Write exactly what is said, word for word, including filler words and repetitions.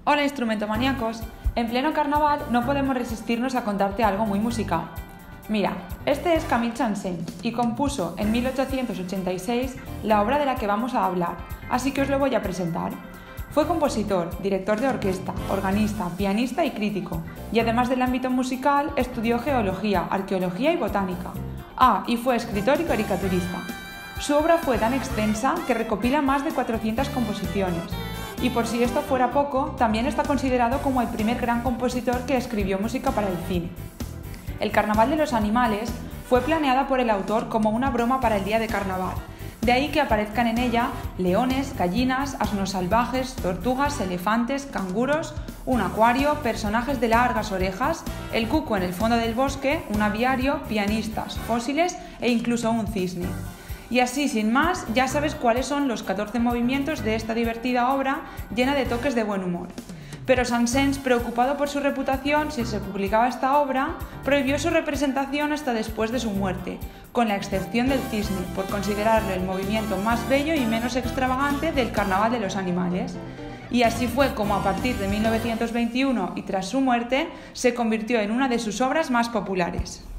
Hola instrumentomaníacos, en pleno carnaval no podemos resistirnos a contarte algo muy musical. Mira, este es Camille Saint-Saëns y compuso en mil ochocientos ochenta y seis la obra de la que vamos a hablar, así que os lo voy a presentar. Fue compositor, director de orquesta, organista, pianista y crítico, y además del ámbito musical estudió geología, arqueología y botánica. Ah, y fue escritor y caricaturista. Su obra fue tan extensa que recopila más de cuatrocientas composiciones. Y por si esto fuera poco, también está considerado como el primer gran compositor que escribió música para el cine. El Carnaval de los Animales fue planeada por el autor como una broma para el día de carnaval, de ahí que aparezcan en ella leones, gallinas, asnos salvajes, tortugas, elefantes, canguros, un acuario, personajes de largas orejas, el cuco en el fondo del bosque, un aviario, pianistas, fósiles e incluso un cisne. Y así, sin más, ya sabes cuáles son los catorce movimientos de esta divertida obra llena de toques de buen humor. Pero Saint-Saëns, preocupado por su reputación si se publicaba esta obra, prohibió su representación hasta después de su muerte, con la excepción del cisne, por considerarlo el movimiento más bello y menos extravagante del Carnaval de los Animales. Y así fue como a partir de mil novecientos veintiuno y tras su muerte, se convirtió en una de sus obras más populares.